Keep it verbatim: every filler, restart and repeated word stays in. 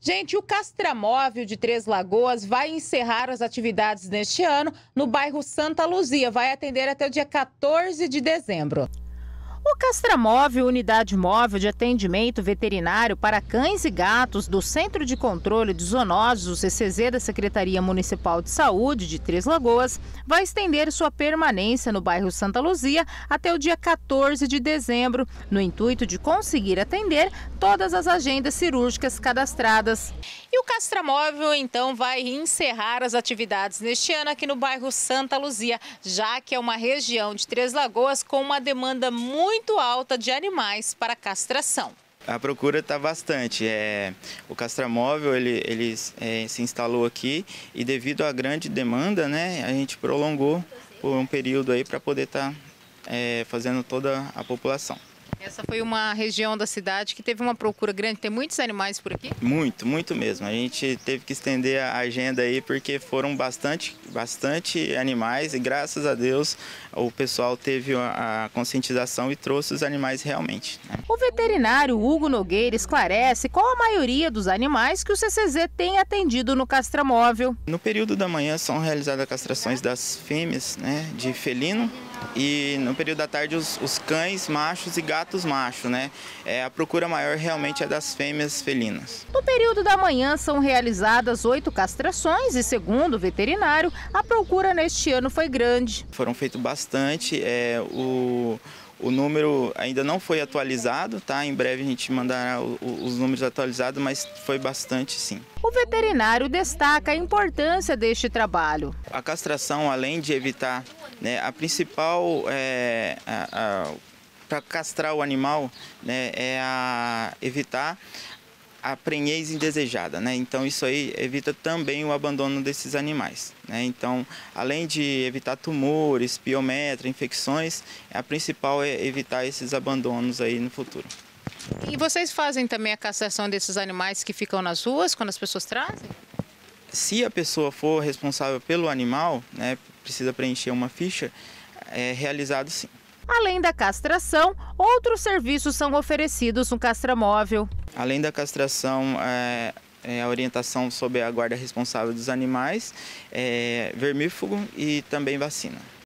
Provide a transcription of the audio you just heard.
Gente, o Castramóvel de Três Lagoas vai encerrar as atividades neste ano no bairro Santa Luzia. Vai atender até o dia quatorze de dezembro. O Castramóvel, unidade móvel de atendimento veterinário para cães e gatos do Centro de Controle de Zoonoses, o C C Z da Secretaria Municipal de Saúde de Três Lagoas, vai estender sua permanência no bairro Santa Luzia até o dia quatorze de dezembro, no intuito de conseguir atender todas as agendas cirúrgicas cadastradas. E o Castramóvel, então, vai encerrar as atividades neste ano aqui no bairro Santa Luzia, já que é uma região de Três Lagoas com uma demanda muito muito alta de animais para castração. A procura está bastante. É, o Castramóvel ele, ele é, se instalou aqui e devido à grande demanda, né, a gente prolongou por um período aí para poder estar tá, é, fazendo toda a população. Essa foi uma região da cidade que teve uma procura grande, tem muitos animais por aqui? Muito, muito mesmo. A gente teve que estender a agenda aí porque foram bastante, bastante animais e graças a Deus o pessoal teve a conscientização e trouxe os animais realmente, né? O veterinário Hugo Nogueira esclarece qual a maioria dos animais que o C C Z tem atendido no Castramóvel. No período da manhã são realizadas castrações das fêmeas, né, de felino. E no período da tarde os, os cães machos e gatos machos, né? É, a procura maior realmente é das fêmeas felinas. No período da manhã são realizadas oito castrações e, segundo o veterinário, a procura neste ano foi grande. Foram feitos bastante, é, o, o número ainda não foi atualizado, tá? Em breve a gente mandará o, o, os números atualizados, mas foi bastante sim. O veterinário destaca a importância deste trabalho. A castração, além de evitar, né, a principal é, para castrar o animal, né, é a evitar a prenhez indesejada, né? Então isso aí evita também o abandono desses animais, né? Então, além de evitar tumores, piometra, infecções, a principal é evitar esses abandonos aí no futuro. E vocês fazem também a castração desses animais que ficam nas ruas quando as pessoas trazem? Se a pessoa for responsável pelo animal, né, precisa preencher uma ficha, é realizado sim. Além da castração, outros serviços são oferecidos no Castramóvel. Além da castração, é, é a orientação sobre a guarda responsável dos animais, é, vermífugo e também vacina.